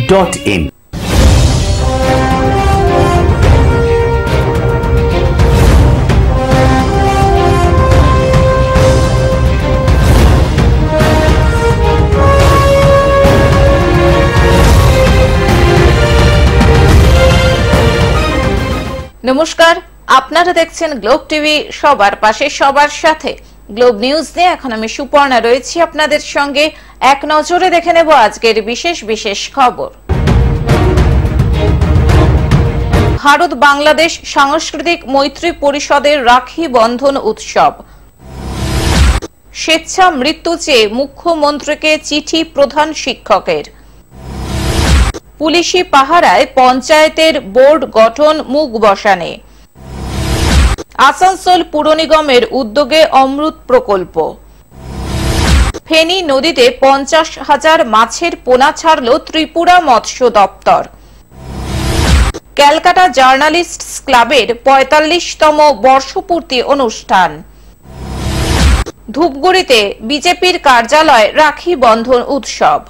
www.globnews.in। নমস্কার, আপনারা দেখছেন গ্লোব টিভি, সবার পাশে সবার সাথে। গ্লোব নিউজ নিয়ে এখন আমি সুপর্ণা রয়েছি আপনাদের সঙ্গে। এক নজরে দেখে নেব আজকের বিশেষ খবর। ভারত বাংলাদেশ সাংস্কৃতিক মৈত্রী পরিষদের রাখি বন্ধন উৎসব। স্বেচ্ছা মৃত্যু চেয়ে মুখ্যমন্ত্রীকে চিঠি প্রধান শিক্ষকের। পুলিশি পাহারায় পঞ্চায়েতের বোর্ড গঠন মুখ বসানে। আসানসোল পুর নিগমের উদ্যোগে অমৃত প্রকল্প। ফেনী নদীতে 50,000 মাছের পোনা ছাড়ল ত্রিপুরা মৎস্য দপ্তর। ক্যালকাটা জার্নালিস্টস ক্লাবের 45তম বর্ষপূর্তি অনুষ্ঠান। ধূপগুড়িতে বিজেপির কার্যালয় রাখি বন্ধন উৎসব।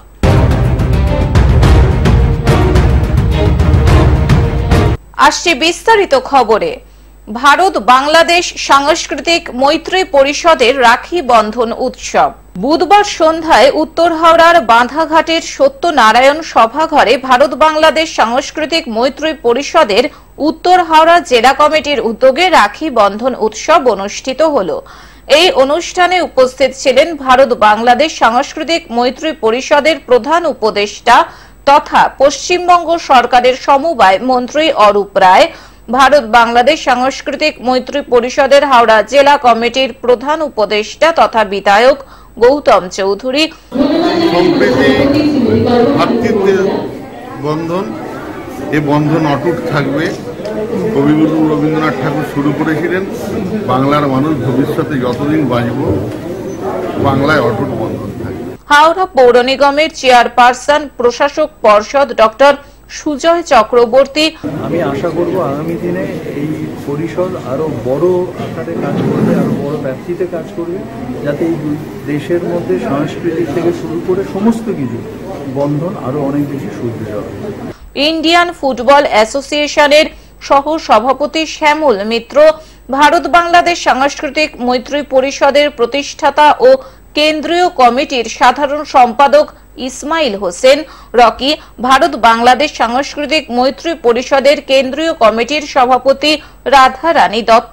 আসছে বিস্তারিত খবরে। ভারত বাংলাদেশ সাংস্কৃতিক মৈত্রী পরিষদের রাখি বন্ধন উৎসব বুধবার সন্ধ্যায় উত্তর হাওড়ার বাঁধাঘাটের সত্যনারায়ণ সভাঘরে ভারত বাংলাদেশ সাংস্কৃতিক মৈত্রী পরিষদের উত্তর হাওড়া জেলা কমিটির উদ্যোগে রাখি বন্ধন উৎসব অনুষ্ঠিত হল। এই অনুষ্ঠানে উপস্থিত ছিলেন ভারত বাংলাদেশ সাংস্কৃতিক মৈত্রী পরিষদের প্রধান উপদেষ্টা তথা পশ্চিমবঙ্গ সরকারের সমবায় মন্ত্রী অরূপ রায়, ভারত বাংলাদেশ সাংস্কৃতিক মৈত্রী পরিষদের হাওড়া জেলা কমিটির প্রধান উপদেষ্টা তথা বিধায়ক গৌতম চৌধুরী। সম্প্রীতি ভ্রাতৃত্বের বন্ধন, এই বন্ধন অটুট থাকবে। কবিগুরু রবীন্দ্রনাথ ঠাকুর শুরু করেছিলেন, বাংলার মানুষ ভবিষ্যতে যতদিন বাঁচব বাংলায় অটুট বন্ধন থাকবে। হাওড়া পৌর নিগমের চেয়ারপারসন প্রশাসক পর্ষদ ডক্টর সুজয় চক্রবর্তী। আমি আশা করব আগামী দিনে এই পরিষদ আরো বড় আকারে কাজ করবে, আরো বড় ব্যাপ্তিতে কাজ করবে, যাতে এই দেশের মধ্যে সাংস্কৃতিক থেকে শুরু করে সমস্ত কিছু বন্ধন আরো অনেক বেশি সুদৃঢ় হবে। ইন্ডিয়ান ফুটবল অ্যাসোসিয়েশনের সহ সভাপতি শ্যামল মিত্র, ভারত বাংলাদেশ সাংস্কৃতিক মৈত্রী পরিষদের প্রতিষ্ঠাতা ও কেন্দ্রীয় কমিটির সাধারণ সম্পাদক ইসমাইল হোসেন রকি, ভারত বাংলাদেশ সাংস্কৃতিক মৈত্রী পরিষদের কেন্দ্রীয় কমিটির সভাপতি রাধা রানী দত্ত।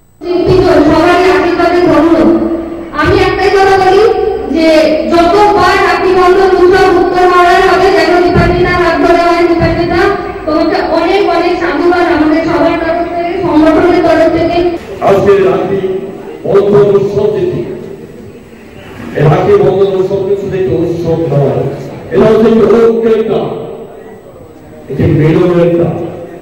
আমি একটাই কথা বলি যে যতবার রাখি বন্ধন উৎসব উত্তর হাওড়ার হবে, যেন দীপান্বিতা হাত ধরে হয়। দীপান্বিতা, তোমাকে অনেক অনেক সাধুবাদ আমাদের সবার তরফ থেকে, সংগঠনের তরফ থেকে। আজকে রাখি বন্ধন উৎসব যেটি, এই রাখি বন্ধন উৎসব কিন্তু একটি উৎসব নয়, এটা হচ্ছে ঐক্যের কাজ, এটি মিলনের কাজ,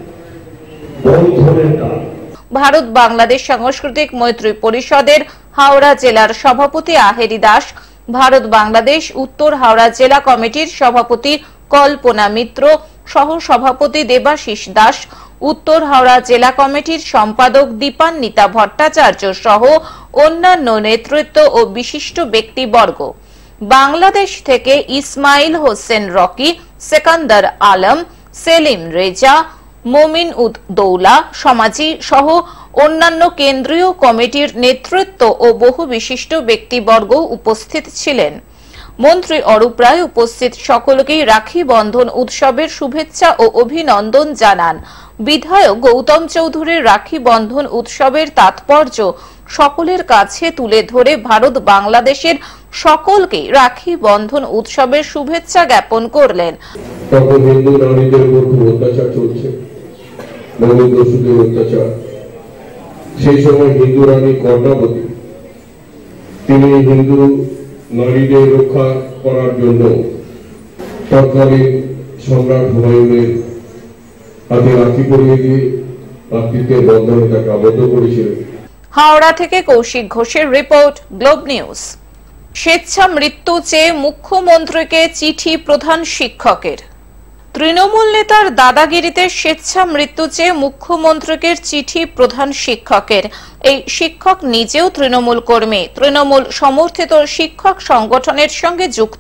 বন্ধনের কাজ। ভারত বাংলাদেশ সাংস্কৃতিক মৈত্রী পরিষদের হাওড়া জেলার সভাপতি আহেরি দাস, ভারত বাংলাদেশ উত্তর হাওড়া জেলা কমিটির সভাপতি কল্পনা মিত্র, সহ সভাপতি দেবাশিস দাস, উত্তর হাওড়া জেলা কমিটির সম্পাদক দীপান্বিতা ভট্টাচার্য সহ অন্যান্য নেতৃত্ব ও বিশিষ্ট ব্যক্তিবর্গ। বাংলাদেশ থেকে ইসমাইল হোসেন রকি, সেকান্দার আলম, সেলিম রেজা, মোমিন উদ দৌলা, সমাজি সহ অন্যান্য কেন্দ্রীয় কমিটির নেতৃত্ব ও বহু বিশিষ্ট ব্যক্তিবর্গ উপস্থিত ছিলেন। মন্ত্রী অরূপ রায় উপস্থিত সকলকেই রাখি বন্ধন উৎসবের শুভেচ্ছা ও অভিনন্দন জানান। বিধায়ক গৌতম চৌধুরীর রাখি বন্ধন উৎসবের তাৎপর্য সকলের কাছে তুলে ধরে ভারত বাংলাদেশের সকলকে রাখি বন্ধন উৎসবের শুভেচ্ছা জ্ঞাপন করলেন। তখন হিন্দু নারীদের উপর খুব অত্যাচার চলছে, নবদস্যুদের অত্যাচার। সেই সময় হিন্দু রানী কর্ণাবতী, তিনি হিন্দু নারীদের রক্ষা করার জন্য তৎকালীন সম্রাট হুমায়ুনের হাতে রাখি পরিয়ে দিয়ে ভ্রাতৃত্বের বন্ধনে তাকে আবদ্ধ করেছিলেন। হাওড়া থেকে কৌশিক ঘোষের রিপোর্ট, গ্লোব নিউজ। স্বেচ্ছা মৃত্যু চেয়ে মুখ্যমন্ত্রীকে চিঠি প্রধান শিক্ষকের। তৃণমূল নেতার দাদাগিরিতে স্বেচ্ছা মৃত্যু চেয়ে মুখ্যমন্ত্রীকে চিঠি প্রধান শিক্ষকের। এই শিক্ষক নিজেও তৃণমূল কর্মী, তৃণমূল সমর্থিত শিক্ষক সংগঠনের সঙ্গে যুক্ত।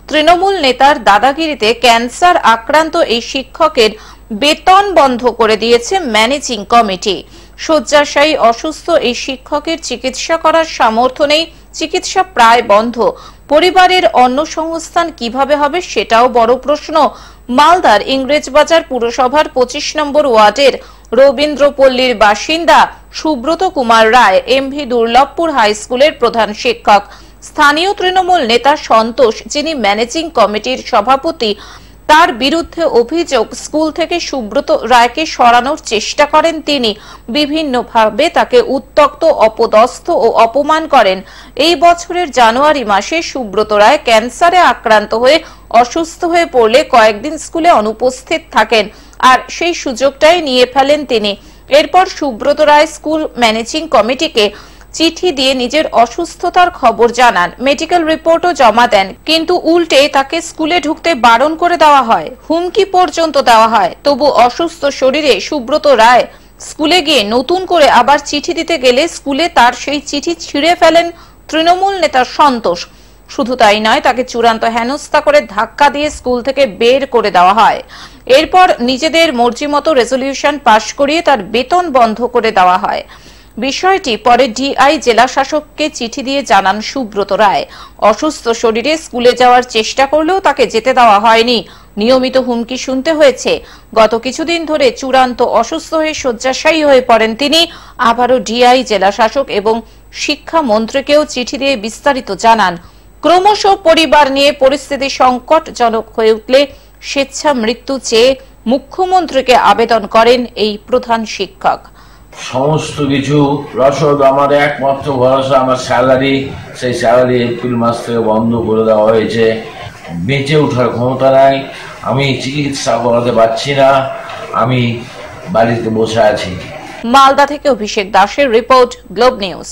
তৃণমূল নেতার দাদাগিরিতে ক্যান্সার আক্রান্ত এই শিক্ষকের বেতন বন্ধ করে দিয়েছে ম্যানেজিং কমিটি। শয্যাশায়ী অসুস্থ এই শিক্ষকের চিকিৎসা করার সামর্থ্য নেই, চিকিৎসা প্রায় বন্ধ। পরিবারের অন্ন সংস্থান কিভাবে হবে সেটাও বড় প্রশ্ন। মালদার ইংরেজবাজার পুরসভার 25 নম্বর ওয়ার্ডের রবীন্দ্রপল্লীর বাসিন্দা সুব্রত কুমার রায় এমভি দুর্লভপুর হাই স্কুলের প্রধান শিক্ষক। স্থানীয় তৃণমূল নেতা সন্তোষ, যিনি ম্যানেজিং কমিটির সভাপতি, তার বিরুদ্ধে অভিযোগ স্কুল থেকে সুব্রত রায়কে সরানোর চেষ্টা করেন তিনি। বিভিন্নভাবে তাকে উত্ত্যক্ত, অপদস্থ ও অপমান করেন। এই বছরের জানুয়ারি মাসে সুব্রত রায় ক্যান্সারে আক্রান্ত হয়ে অসুস্থ হয়ে পড়লে কয়েকদিন স্কুলে অনুপস্থিত থাকেন, আর সেই সুযোগটাই নিয়ে ফেলেন তিনি। এরপর সুব্রত রায় স্কুল ম্যানেজিং কমিটিকে চিঠি দিয়ে নিজের অসুস্থতার খবর জানান, মেডিকেল রিপোর্টও জমা দেন, কিন্তু উল্টে তাকে স্কুলে ঢুকতে বারণ করে দেওয়া হয়, হুমকি পর্যন্ত দেওয়া হয়। তবু অসুস্থ শরীরে সুব্রত রায় স্কুলে গিয়ে নতুন করে আবার চিঠি দিতে গেলে স্কুলে তার সেই চিঠি ছিঁড়ে ফেলেন তৃণমূল নেতা সন্তোষ। শুধু তাই নয়, তাকে চূড়ান্ত হেনস্থা করে ধাক্কা দিয়ে স্কুল থেকে বের করে দেওয়া হয়। এরপর নিজেদের মর্জি মতো রেজলিউশন পাশ করিয়ে তার বেতন বন্ধ করে দেওয়া হয়। বিষয়টি পরে ডিআই জেলা শাসককে চিঠি দিয়ে জানান সুব্রত রায়। অসুস্থ শরীরে স্কুলে যাওয়ার চেষ্টা করলেও তাকে যেতে দেওয়া হয়নি, নিয়মিত হুমকি শুনতে হয়েছে। গত কিছুদিন ধরে চূড়ান্ত অসুস্থ হয়ে শয্যাশায়ী হয়ে পড়েন তিনি। আবারও ডিআই জেলা শাসক এবং শিক্ষামন্ত্রীকেও চিঠি দিয়ে বিস্তারিত জানান। ক্রমশ পরিবার নিয়ে পরিস্থিতি সংকটজনক হয়ে উঠলে স্বেচ্ছা মৃত্যু চেয়ে মুখ্যমন্ত্রীকে আবেদন করেন এই প্রধান শিক্ষক। সমস্ত কিছু রসদ আমার একমাত্র ভরসা আমার স্যালারি, সেই স্যালারি এপ্রিল মাস থেকে বন্ধ করে দেওয়া হয়েছে। বেঁচে ওঠার ক্ষমতা নাই, আমি চিকিৎসা করাতে পারছি না, আমি বাড়িতে বসে আছি। মালদা থেকে অভিষেক দাসের রিপোর্ট, গ্লোব নিউজ।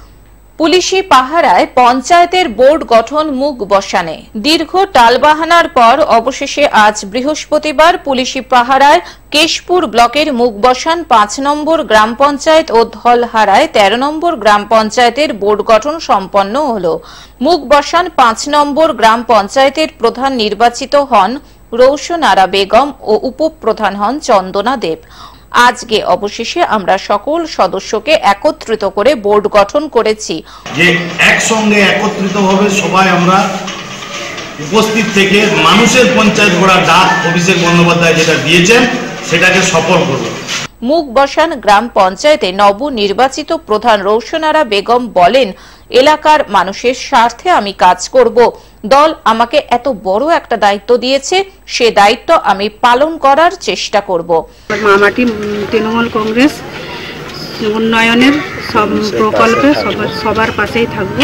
পুলিশি পাহারায় পঞ্চায়েতের বোর্ড গঠন মুখ বসানে। দীর্ঘ টালবাহানার পর অবশেষে আজ বৃহস্পতিবার পুলিশি পাহারায় কেশপুর ব্লকের মুখ বসান 5 নম্বর গ্রাম পঞ্চায়েত ও ধলহারায় 13 নম্বর গ্রাম পঞ্চায়েতের বোর্ড গঠন সম্পন্ন হল। মুখ বসান 5 নম্বর গ্রাম পঞ্চায়েতের প্রধান নির্বাচিত হন রৌশনারা বেগম ও উপপ্রধান হন চন্দনা দেব। আজকে অবশেষে আমরা সকল সদস্যকে একত্রিত করে বোর্ড গঠন করেছি, যে একসঙ্গে একত্রিত ভাবে সবাই আমরা উপস্থিত থেকে মানুষের পঞ্চায়েত গড়ার ডাক অভিষেক বন্দ্যোপাধ্যায় যেটা দিয়েছেন সেটাকে সফল করব। মুখ বসান গ্রাম পঞ্চায়েতে নবনির্বাচিত প্রধান রৌশনারা বেগম বলেন, এলাকার মানুষের স্বার্থে আমি কাজ করব। দল আমাকে এত বড় একটা দায়িত্ব দিয়েছে, সে দায়িত্ব আমি পালন করার চেষ্টা করব। মামাটি তৃণমূল কংগ্রেস উন্নয়নের সব প্রকল্পে সবার পাশেই থাকব।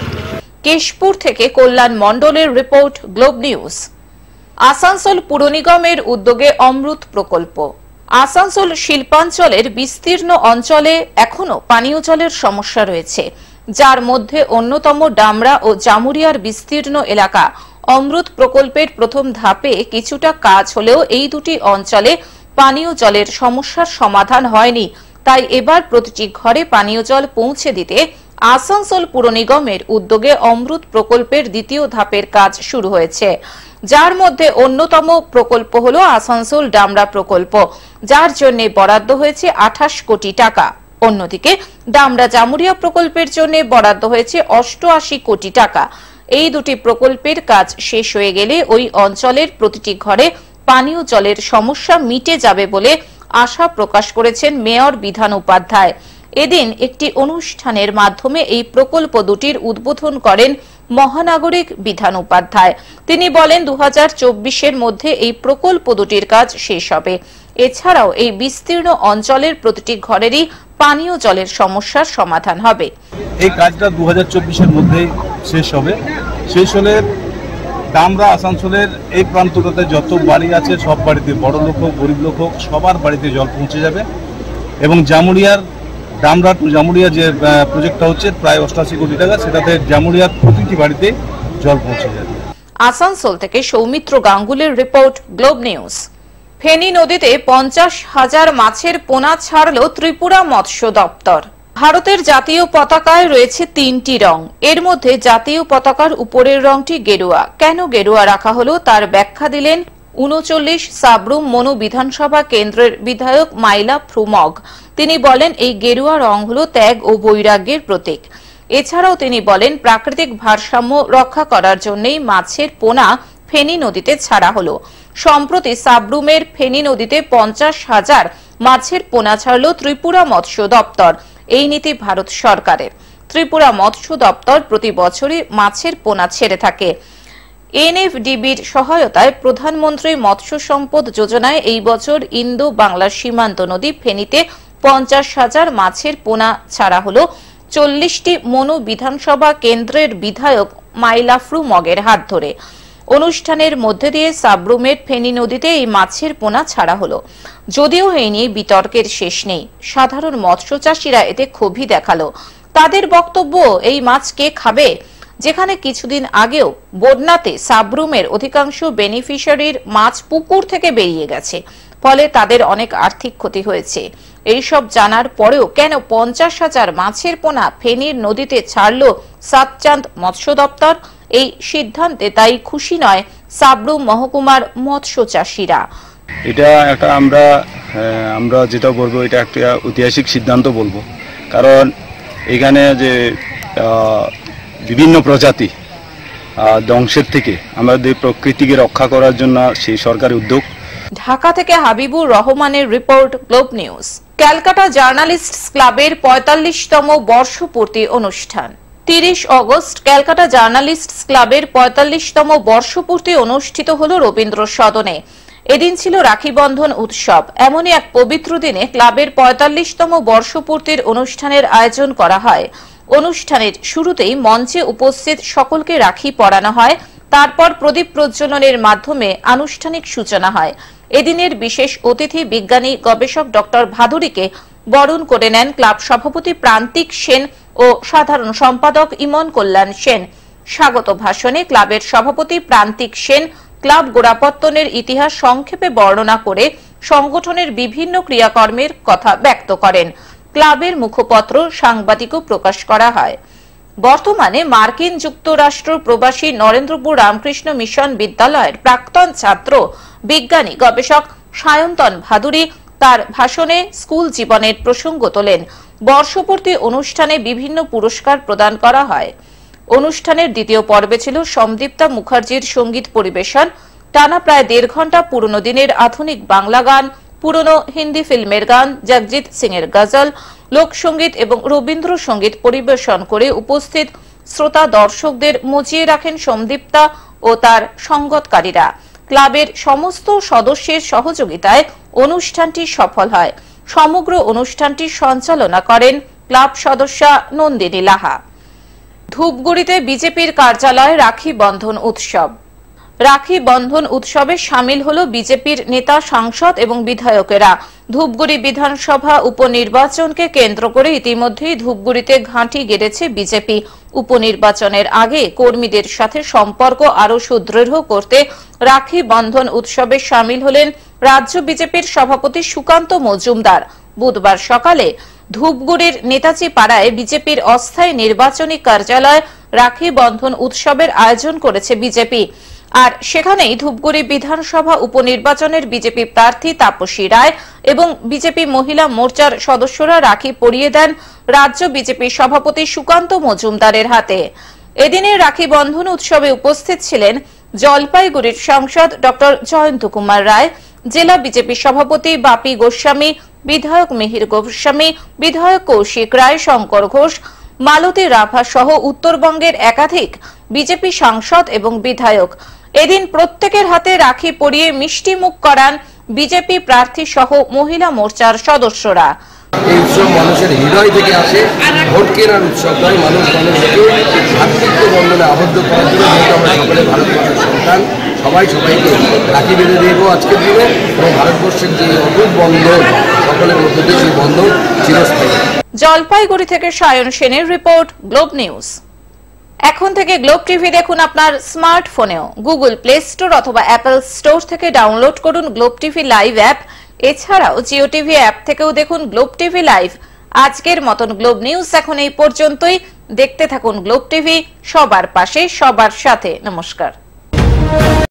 কেশপুর থেকে কল্যাণ মণ্ডলের রিপোর্ট, গ্লোব নিউজ। আসানসোল পুর নিগমের উদ্যোগে অমৃত প্রকল্প। আসানসোল শিল্পাঞ্চলের বিস্তীর্ণ অঞ্চলে এখনো পানীয় জলের সমস্যা রয়েছে, যার মধ্যে অন্যতম ডামরা ও জামুরিয়ার বিস্তীর্ণ এলাকা। অমৃত প্রকল্পের প্রথম ধাপে কিছুটা কাজ হলেও এই দুটি অঞ্চলে পানীয় জলের সমস্যার সমাধান হয়নি। তাই এবার প্রতিটি ঘরে পানীয় জল পৌঁছে দিতে আসানসোল পুর নিগমের উদ্যোগে অমৃত প্রকল্পের দ্বিতীয় ধাপের কাজ শুরু হয়েছে, যার মধ্যে অন্যতম প্রকল্প হল আসানসোল ডামরা প্রকল্প, যার জন্য বরাদ্দ হয়েছে 28 কোটি টাকা। অন্যদিকে ডামরা জামুরিয়া প্রকল্পের জন্য বরাদ্দ হয়েছে 88 কোটি টাকা। এই দুটি প্রকল্পের কাজ শেষ হয়ে গেলে ওই অঞ্চলের প্রতিটি ঘরে পানীয় জলের সমস্যা মিটে যাবে বলে আশা প্রকাশ করেছেন মেয়র বিধান উপাধ্যায়। এদিন একটি অনুষ্ঠানের মাধ্যমে এই প্রকল্প দুটির উদ্বোধন করেন মহানাগরিক বিধান উপাধ্যায়। তিনি বলেন 2024-এর মধ্যে এই প্রকল্প দুটির কাজ শেষ হবে। এছাড়াও এই বিস্তীর্ণ অঞ্চলের প্রতিটি ঘরেরই পানীয় জলের সমস্যার সমাধান হবে। এই কাজটা 2024-এর মধ্যেই শেষ হবে। শেষ হলে ডামরা আসানসোলের এই প্রান্তটাতে যত বাড়ি আছে সব বাড়িতে, বড় লোক হোক গরিব লোক হোক, সবার বাড়িতে জল পৌঁছে যাবে। এবং জামুরিয়ার ডামরা টু জামুরিয়া যে প্রজেক্টটা হচ্ছে প্রায় 88 কোটি টাকা, সেটাতে জামুরিয়ার প্রতিটি বাড়িতে জল পৌঁছে যাবে। আসানসোল থেকে সৌমিত্র গাঙ্গুলির রিপোর্ট, গ্লোব নিউজ। ফেনী নদীতে 50,000 মাছের পোনা ছাড়ল ত্রিপুরা মৎস্য দপ্তর। ভারতের জাতীয় পতাকায় রয়েছে 3টি রং। এর মধ্যে জাতীয় পতাকার উপরের রংটি গেরুয়া। কেন গেরুয়া রাখা হলো তার ব্যাখ্যা দিলেন ৩৯ সাবরুম মনু বিধানসভা কেন্দ্রের বিধায়ক মাইলা ফ্রুমগ। তিনি বলেন এই গেরুয়া রং হলো ত্যাগ ও বৈরাগ্যের প্রতীক। এছাড়াও তিনি বলেন প্রাকৃতিক ভারসাম্য রক্ষা করার জন্যই মাছের পোনা ফেনী নদীতে ছাড়া হলো। সম্প্রতি সাবরুমের ফেনী নদীতে ৫০,০০০ মাছের পোনা ছাড়ল ত্রিপুরা মৎস্য দপ্তর। এই নীতি ভারত সরকারের। ত্রিপুরা মৎস্য দপ্তর প্রতি বছরই মাছের পোনা ছেড়ে থাকে। এনএফডিবির সহায়তায় প্রধানমন্ত্রী মৎস্য সম্পদ যোজনায় এই বছর ইন্দো বাংলার সীমান্ত নদী ফেনীতে ৫০,০০০ মাছের পোনা ছাড়া হল ৪০টি মনু বিধানসভা কেন্দ্রের বিধায়ক মাইলা ফ্রুমগের হাত ধরে। অনুষ্ঠানের মধ্যে দিয়ে সাবরুমের ফেনী নদীতে এই মাছের পোনা ছাড়া হলো। যদিও এই নিয়ে বিতর্কের শেষ নেই। সাধারণ মৎস্য চাষীরা এতে ক্ষোভই দেখালো। তাদের বক্তব্য, এই মাছ কে খাবে? যেখানে কিছুদিন আগেও বন্যাতে সাবরুমের অধিকাংশ বেনিফিশিয়ারির মাছ পুকুর থেকে বেরিয়ে গেছে, ফলে তাদের অনেক আর্থিক ক্ষতি হয়েছে। এইসব জানার পরেও কেন ৫০,০০০ মাছের পোনা ফেনীর নদীতে ছাড়ল সাতচাঁদ মৎস্য দপ্তর? এই সিদ্ধান্তে তাই খুশি নয় সাবরুম মহকুমার মৎস্য চাষীরা। এটা একটা আমরা যেটা বলবো, এটা একটা ঐতিহাসিক সিদ্ধান্ত বলবো। কারণ এখানে যে বিভিন্ন প্রজাতি ধ্বংসের থেকে আমাদের প্রকৃতিকে রক্ষা করার জন্য সেই সরকারি উদ্যোগ। ঢাকা থেকে হাবিবুর রহমানের report, Globe News. Calcutta journalists ক্লাবের ৪৫তম বর্ষপূর্তি অনুষ্ঠান। ৩০ অগস্ট ক্যালকাটা জার্নালিস্টস ক্লাবের ৪৫তম বর্ষপূর্তি অনুষ্ঠিত হল রবীন্দ্র সদনে। এদিন ছিল রাখি বন্ধন উৎসব। এমনই এক পবিত্র দিনে ক্লাবের ৪৫তম বর্ষপূর্তির অনুষ্ঠানের আয়োজন করা হয়। অনুষ্ঠানের শুরুতেই মঞ্চে উপস্থিত সকলকে রাখি পরানো হয়। তারপর প্রদীপ প্রজ্বলনের মাধ্যমে আনুষ্ঠানিক সূচনা হয়। এদিনের বিশেষ অতিথি বিজ্ঞানী গবেষক ডক্টর ভাদুরীকে বরণ করে নেন ক্লাব সভাপতি প্রান্তিক সেন ও সাধারণ সম্পাদক ইমন কল্যাণ সেন। স্বাগত ভাষণে ক্লাবের সভাপতি প্রান্তিক সেন ক্লাব গোড়াপত্তনের ইতিহাস সংক্ষেপে বর্ণনা করে সংগঠনের বিভিন্ন ক্রিয়াকর্মের কথা ব্যক্ত করেন। ক্লাবের মুখপত্র সাংবাদিকও প্রকাশ করা হয়। বর্তমানে মার্কিন যুক্তরাষ্ট্র প্রবাসী নরেন্দ্রপুর রামকৃষ্ণ মিশন বিদ্যালয়ের প্রাক্তন ছাত্র বিজ্ঞানী গবেষক সায়ন্তন ভাদুরী তার ভাষণে স্কুল জীবনের প্রসঙ্গ তোলেন। বর্ষপূর্তি অনুষ্ঠানে বিভিন্ন পুরস্কার প্রদান করা হয়। অনুষ্ঠানের দ্বিতীয় পর্বে ছিল সমদীপ্তা মুখার্জির সঙ্গীত পরিবেশন। টানা প্রায় ১.৫ ঘন্টা পুরনো দিনের আধুনিক বাংলা গান, পুরনো হিন্দি ফিল্মের গান, জগজিৎ সিং এর গজল, লোকসঙ্গীত এবং রবীন্দ্রসঙ্গীত পরিবেশন করে উপস্থিত শ্রোতা দর্শকদের মজিয়ে রাখেন সমদীপ্তা ও তার সঙ্গতকারীরা। ক্লাবের সমস্ত সদস্যের সহযোগিতায় অনুষ্ঠানটি সফল হয়। সমগ্র অনুষ্ঠানটি সঞ্চালনা করেন ক্লাব সদস্যা নন্দিনী লাহা। ধূপগুড়িতে বিজেপির কার্যালয়ে রাখি বন্ধন উৎসব। রাখি বন্ধন উৎসবে সামিল হল বিজেপির নেতা, সাংসদ এবং বিধায়কেরা। ধূপগুড়ি বিধানসভা উপনির্বাচনকে কেন্দ্র করে ইতিমধ্যেই ধূপগুড়িতে ঘাঁটি গেড়েছে বিজেপি। উপনির্বাচনের আগে কর্মীদের সাথে সম্পর্ক আরও সুদৃঢ় করতে রাখি বন্ধন উৎসবে সামিল হলেন রাজ্য বিজেপির সভাপতি সুকান্ত মজুমদার। বুধবার সকালে ধূপগুড়ির নেতাজি পাড়ায় বিজেপির অস্থায়ী নির্বাচনী কার্যালয় রাখি বন্ধন উৎসবের আয়োজন করেছে বিজেপি। আর সেখানেই ধূপগুড়ি বিধানসভা উপনির্বাচনের বিজেপি প্রার্থী তাপসী রায় এবং বিজেপি মহিলা মোর্চার সদস্যরা রাখি পরিয়ে দেন রাজ্য বিজেপি সভাপতি সুকান্ত মজুমদারের হাতে। এদিনের রাখি বন্ধন উৎসবে উপস্থিত ছিলেন জলপাইগুড়ির সাংসদ ডক্টর জয়ন্ত কুমার রায়, জেলা বিজেপি সভাপতি বাপি গোস্বামী, বিধায়ক মিহির গোস্বামী, বিধায়ক কৌশিক রায়, শঙ্কর ঘোষ, মালতী রাভা সহ উত্তরবঙ্গের একাধিক বিজেপি সাংসদ এবং বিধায়ক। এদিন প্রত্যেকের হাতে রাখি পরিয়ে মিষ্টি মুখ করান বিজেপি প্রার্থী সহ মহিলা মোর্চার সদস্যরা। এই উৎসব মানুষের হৃদয় থেকে আসে, ভোট কেনার উৎসব নয়। মানুষ মানুষকে ভাতৃত্ব বন্ধনে আবদ্ধ করার জন্য, যেহেতু আমরা সকলে ভারতবর্ষের সন্তান, সবাইকে রাখি বেঁধে দেবো আজকের দিনে এবং ভারতবর্ষের যে অটুট বন্ধন, সকলের মধ্যে দিয়ে সেই বন্ধন চিরস্থায়ী। জলপাইগুড়ি থেকে সায়ন সেনের রিপোর্ট, গ্লোব নিউজ। এখন থেকে গ্লোব টিভি দেখুন আপনার স্মার্টফোনেও। গুগল প্লে স্টোর অথবা অ্যাপল স্টোর থেকে ডাউনলোড করুন গ্লোব টিভি লাইভ অ্যাপ। এছাড়াও জিও টিভি অ্যাপ থেকেও দেখুন গ্লোব টিভি লাইভ। আজকের মতন গ্লোব নিউজ এখন এই পর্যন্তই। দেখতে থাকুন গ্লোব টিভি, সবার পাশে সবার সাথে। নমস্কার।